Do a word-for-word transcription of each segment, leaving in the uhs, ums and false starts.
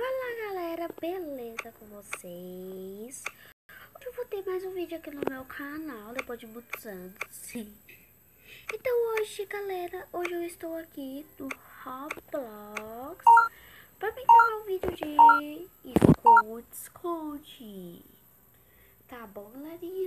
Fala galera, beleza com vocês? Hoje eu vou ter mais um vídeo aqui no meu canal, depois de muitos anos, sim. Então hoje galera, hoje eu estou aqui no Roblox para me gravar um vídeo de esconde-esconde. Tá bom galerinha?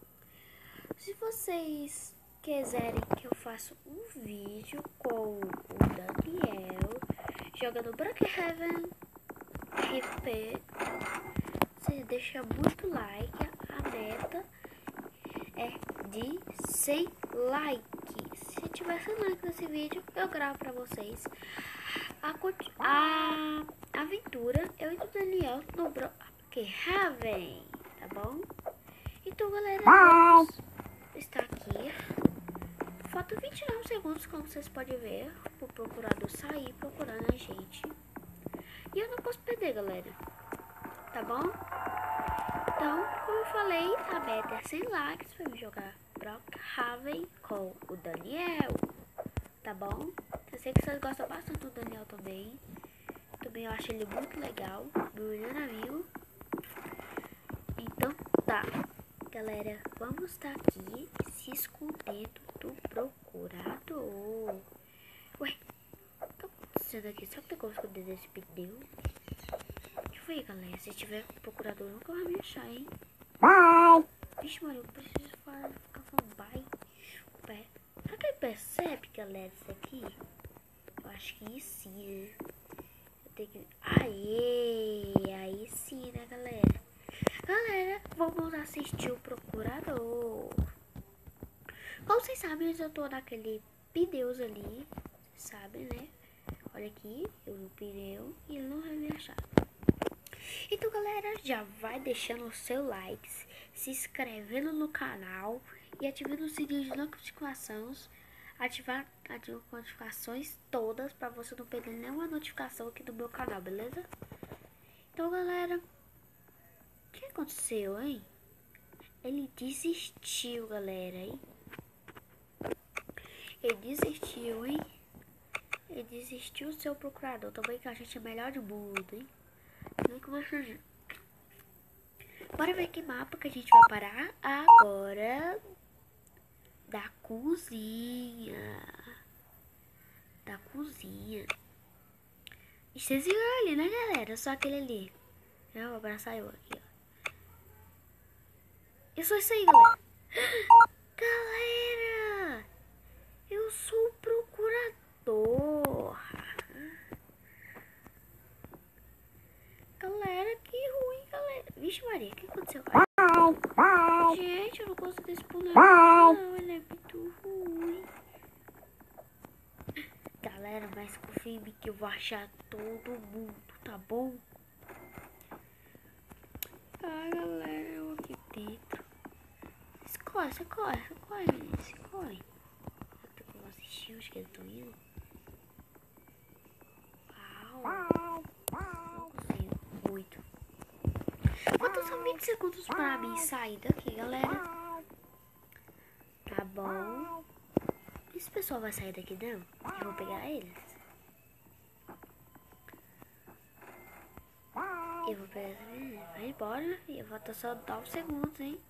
Se vocês quiserem que eu faça um vídeo com o Daniel jogando Brookhaven R P, você deixa muito like. A meta é de cem likes. Se tiver cem likes nesse vídeo, eu gravo pra vocês a, a aventura eu e o Daniel no Brookhaven, tá bom? Então galera, vamos estar aqui. Falta vinte e nove segundos, como vocês podem ver, pro procurador sair procurando a gente. E eu não posso perder, galera. Tá bom? Então, como eu falei, a meta é cem likes pra me jogar Brookhaven com o Daniel. Tá bom? Eu sei que vocês gostam bastante do Daniel também. Também eu acho ele muito legal, meu melhor amigo. Então tá. Galera, vamos estar aqui se escondendo do procurador. Ué, o que tá acontecendo aqui? Será que tem como esconder desse pneu? Deixa eu ver, galera. Se tiver procurador, nunca vai me achar, hein? Bye! Vixe, mano, eu preciso falar, ficar falando bye. Pé. Será que ele percebe, galera, isso aqui? Eu acho que sim, né? Eu tenho que... Aê! Aí sim, né, galera? Galera, vamos assistir o procurador. Como vocês sabem, eu tô naquele pneus ali. Vocês sabem, né? Olha aqui, eu no pneu e ele não vai me achar. Então, galera, já vai deixando o seu like, se inscrevendo no canal e ativando o sininho de notificações. Ativar as notificações todas para você não perder nenhuma notificação aqui do meu canal, beleza? Então, galera, o que aconteceu, hein? Ele desistiu, galera, hein? Ele desistiu, hein? Ele desistiu, seu procurador. Também que a gente é melhor do mundo, hein? Bora ver que mapa que a gente vai parar agora. Da cozinha. Da cozinha. E vocês viram ali, né, galera? Só aquele ali. Eu vou abraçar eu aqui, ó. Eu sou isso aí, galera. Galera! Eu sou o procurador. Galera, que ruim, galera. Vixe Maria, o que aconteceu? Bye! Bye! Gente, eu não gosto desse boneco. Bye. Não, ele é muito ruim. Galera, mas confia em mim que eu vou achar todo mundo, tá bom? Ai, galera, eu aqui dentro. Escorre, você corre, você corre, menino, você corre. Eu tô assistir, acho que eles estão indo. Uau. Não consigo, muito. Faltam só vinte segundos pra mim sair daqui, galera. Tá bom. Esse pessoal vai sair daqui, não? Eu vou pegar eles. Eu vou pegar eles. Vai embora, minha filha. Falta só nove segundos, hein?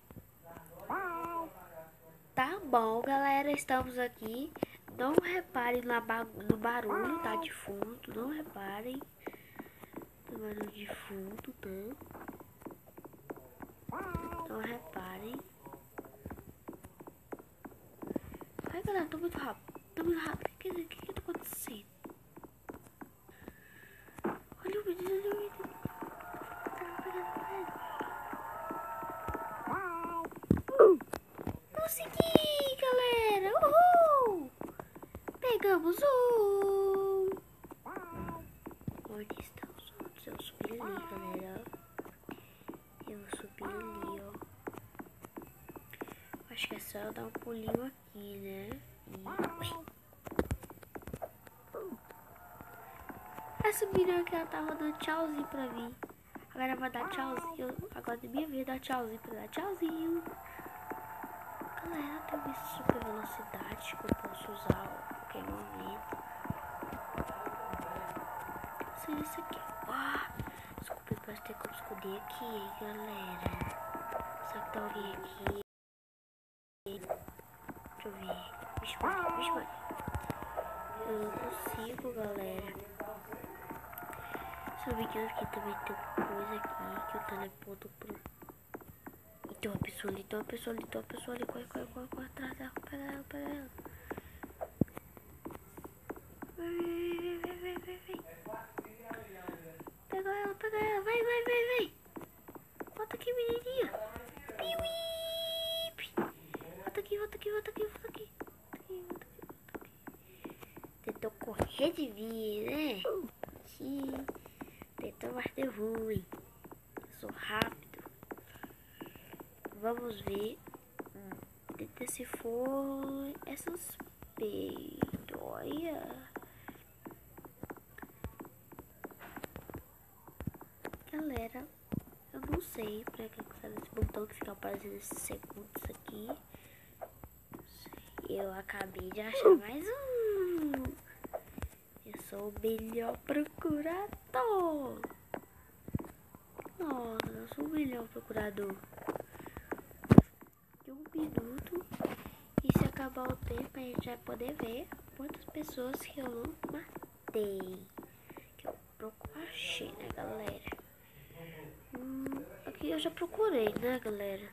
Tá bom, galera. Estamos aqui. Não reparem no barulho, tá? De fundo. Não reparem no barulho de fundo, tá? Não reparem. Ai, galera, tô muito rápido. Tô muito rápido. O que, que, que, que tá acontecendo? Olha o menino, olha o menino. Consegui, galera. Uhul! Pegamos um. Onde estão os outros? Eu subi ali, galera. Eu subi ali, ó. Acho que é só eu dar um pulinho aqui, né? E... Essa menina aqui, ela tava dando tchauzinho pra mim. Agora vai dar tchauzinho. Agora é minha vez dar tchauzinho pra dar tchauzinho. Galera, tem uma super velocidade que eu posso usar a qualquer momento. Seria isso aqui. Ah, parece ter como esconder aqui, hein, galera. Será que tá alguém aqui? Deixa eu ver. Vixe, Maria, vixe, Maria. Eu não consigo, galera. Se eu me engano, aqui também tem uma coisa aqui que eu teleporto pro... E tem uma pessoa ali, tem uma pessoa ali, tem uma pessoa ali. Corre, corre, corre, corre atrás dela. Pega ela, pega ela. Vem, vem, vem, vem, vem. Pega ela, pega ela. Vai, vai, vai, vai. Volta aqui, menininha. Piuí. Volta aqui, volta aqui, volta aqui, volta aqui. Volta aqui, volta aqui, volta aqui. Tentou correr de mim, né? Sim. Tentou mais de ruim. Eu sou rápido. Vamos ver. Hum, tenta se for essas peitos. Olha. Galera, eu não sei pra que serve esse botão que fica aparecendo esses segundos aqui. Eu acabei de achar mais um. Eu sou o melhor procurador. Nossa, eu sou o melhor procurador. De um minuto. E se acabar o tempo, a gente vai poder ver quantas pessoas que eu não matei. Que eu achei, né, galera? Hum, aqui eu já procurei, né, galera?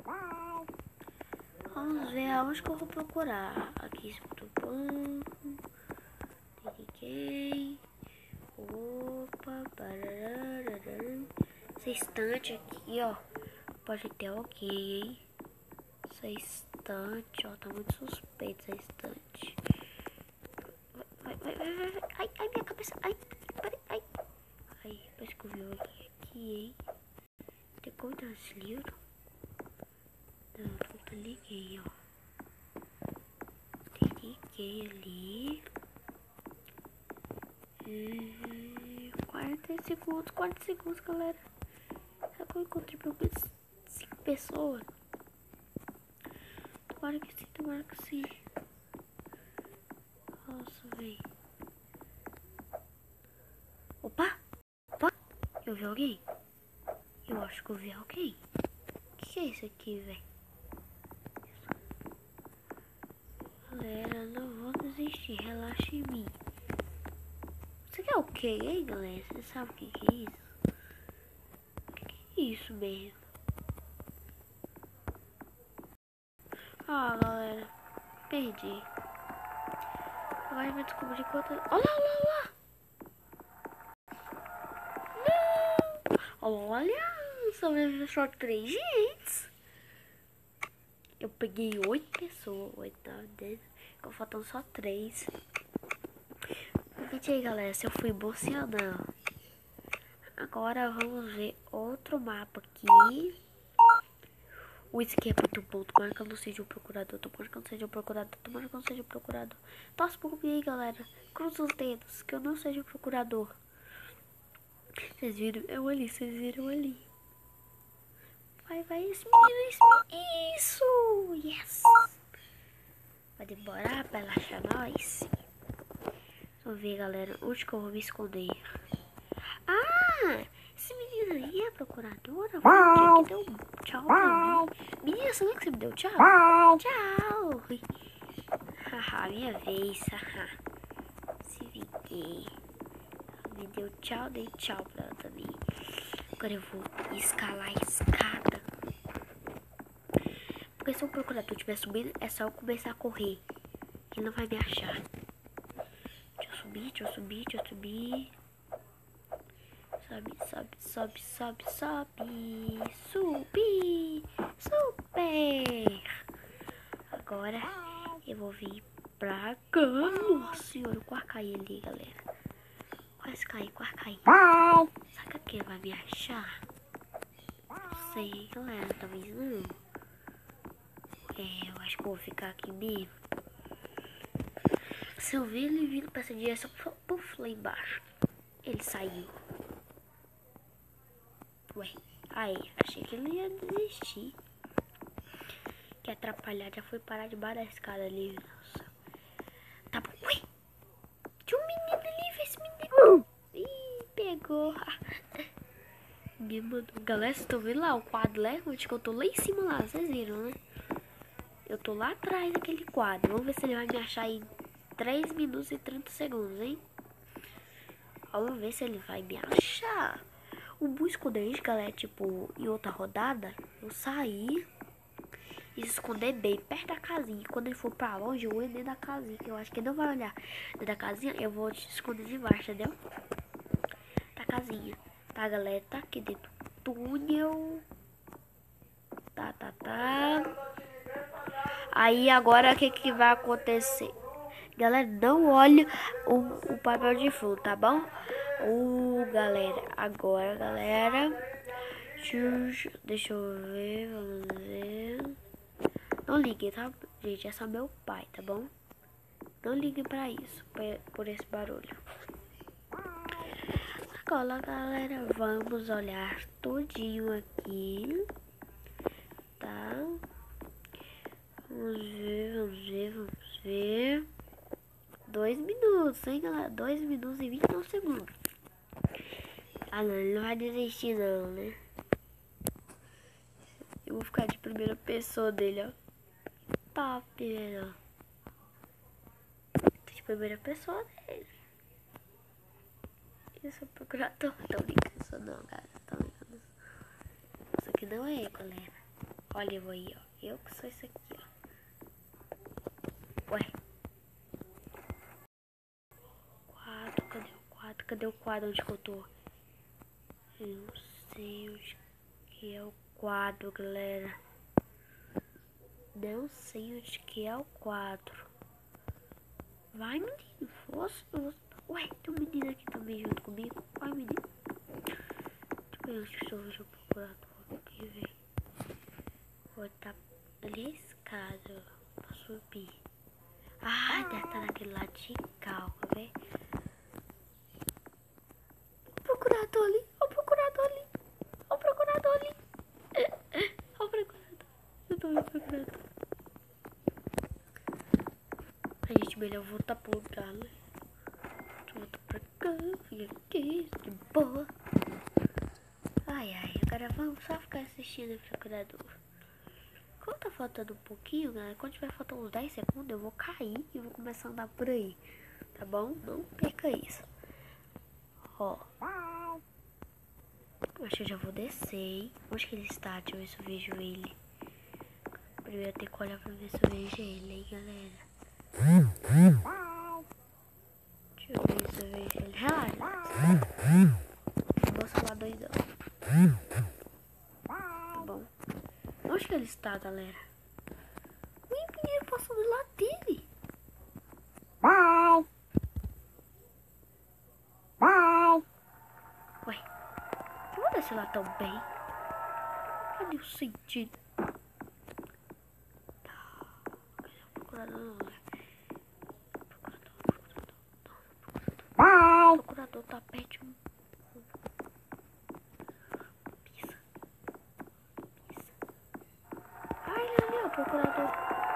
Vamos ver aonde que eu vou procurar. Aqui, bom. Dediquei. Opa, barararara. Essa estante aqui, ó. Pode ter alguém, hein? Essa estante, ó. Tá muito suspeita essa estante. Vai, vai, vai, vai, vai. Ai, ai, minha cabeça. Ai, peraí, ai. Ai, parece que eu vi alguém aqui, hein? Tem como dar esse livro? Não, não tem ninguém, ó. Tem ninguém ali. E... quarenta segundos, quarenta segundos, galera. Será que eu encontrei pelo menos cinco pessoas? Tomara que sim, tomara que sim. Nossa, véi. Opa! Opa! Eu vi alguém? Eu acho que eu vi alguém. O que, que é isso aqui, velho? Galera, não vou desistir. Relaxa em mim. Isso aqui é o que, hein, galera? Você sabe o que, que é isso? O que, que é isso mesmo? Ah, galera. Perdi. Agora vai descobrir quantas... Olha lá, olha lá! Olha, sobreviveu só três gente. Eu peguei oito pessoas, oito, nove, dez. Ficou faltando só três. Repete aí, galera, se eu fui bom ou não. Agora vamos ver outro mapa aqui. O isso aqui é muito bom. Tomara que eu não seja um procurador. Tomara que eu não seja um procurador. Tomara que eu não seja um procurador. Torce por mim aí, galera. Cruza os dedos que eu não seja um procurador. Vocês viram eu ali, vocês viram ali. Vai, vai, esse menino, esse menino. Isso! Yes! Pode embora pra relaxar nós. Vamos ver, galera, onde que eu vou me esconder. Ah! Esse menino aí é a procuradora? Foi o que deu tchau pra mim. Menina, você não é que você me deu tchau? Tchau! Haha, minha vez. Haha. Se vinguei. Me deu tchau, dei tchau pra ela também. Agora eu vou escalar a escada. Porque se o procurador estiver subindo, é só eu começar a correr. Ele não vai me achar. Deixa eu subir, deixa eu subir, deixa eu subir. Sobe, sobe, sobe, sobe, sobe. Subi. Super. Agora eu vou vir pra cá. Nossa senhora, eu quase caí ali, galera. Quase caí, quase caí. Será que ele vai me achar? Não sei, galera. Talvez não. É, eu acho que eu vou ficar aqui mesmo. Se eu ver ele vindo pra essa direção, puf, lá embaixo. Ele saiu. Ué, aí, achei que ele ia desistir. Que atrapalhar, já foi parar debaixo da escada ali. Nossa. Tá bom. Ué, tinha um menino ali, vê esse menino. Ih, pegou. ninguém mandou. Galera, vocês estão vendo lá o quadro Levante, que eu tô lá em cima lá, vocês viram, né? Eu tô lá atrás daquele quadro. Vamos ver se ele vai me achar em três minutos e trinta segundos, hein? Vamos ver se ele vai me achar. O bom esconderijo, galera, tipo, em outra rodada, eu saí e se esconder bem perto da casinha. Quando ele for pra longe, eu vou dentro da casinha, que eu acho que ele não vai olhar dentro da casinha. Eu vou te esconder debaixo, entendeu? Da casinha. Tá, galera? Tá aqui dentro do túnel. Tá, tá, tá. Aí, agora, o que que vai acontecer? Galera, não olhe o, o papel de flor, tá bom? Uh, galera, agora, galera. Deixa eu ver, vamos ver. Não ligue, tá? Gente, é só meu pai, tá bom? Não ligue pra isso, por esse barulho. Agora, galera, vamos olhar tudinho aqui. Tá? Vamos ver, vamos ver, vamos ver. Dois minutos, hein, galera? Dois minutos e vinte e nove segundos. Ah, não, ele não vai desistir, não, né? Eu vou ficar de primeira pessoa dele, ó. Top, né? De primeira pessoa dele. Eu sou procurador. Tô brincando, sou não, galera. Tô brincando. Isso aqui não é eu, galera. Olha eu aí, ó. Eu que sou isso aqui, ó. Ué. Quadro, cadê o quadro? Cadê o quadro onde que eu tô? Eu não sei onde que é o quadro, galera. Não sei onde que é o quadro. Vai, menino. Força, força. Ué, tem um menino aqui também junto comigo. Vai, menino. Deixa eu ver onde que eu vou procurar aqui, velho. Vou tá ali a escada, ó, pra subir. Ah, deve estar naquele lado de cá, ó, velho. O procurador ali, o procurador ali, o procurador ali. O procurador. Eu tô vendo o procurador. A gente melhor voltar pro lugar, né? Volta pra cá, fica aqui, de boa. Ai, ai, agora vamos só ficar assistindo o procurador. Como tá faltando um pouquinho, galera, quando tiver faltando uns dez segundos, eu vou cair e vou começar a andar por aí. Tá bom? Não perca isso. Ó. Acho que eu já vou descer, hein? Onde que ele está? Deixa eu ver se eu vejo ele. Primeiro eu tenho que olhar pra ver se eu vejo ele, hein, galera. Deixa eu ver se eu vejo ele. Relaxa. Vou falar doidão. Tá bom. Onde que ele está, galera? O menino passou do lado dele. Bye. Bye. Ué, eu vou descer lá também. Cadê o sentido? Tá. Cadê o procurador? Procurador, procurador. Não, procurador. O procurador tá perto de um. Pisa. Pisa. Ai, ali, ó, o procurador.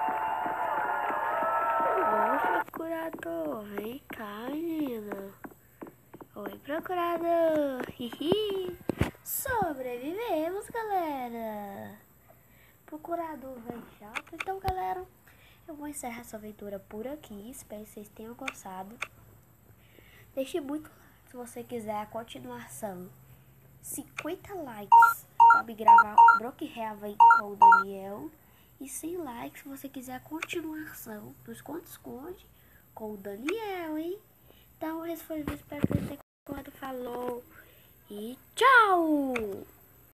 Ô, procurador, vem cá, menina. Oi, procurador. Hihi. Sobrevivemos, galera. Procurador vem chato. Então, galera, eu vou encerrar essa aventura por aqui. Espero que vocês tenham gostado. Deixe muito like se você quiser a continuação. cinquenta likes pra me gravar Broke Heaven com o Daniel. E cem likes se você quiser a continuação do Esconde-Esconde com o Daniel, hein? Então, esse foi o vídeo. Espero que vocês tenham gostado. Falou e tchau!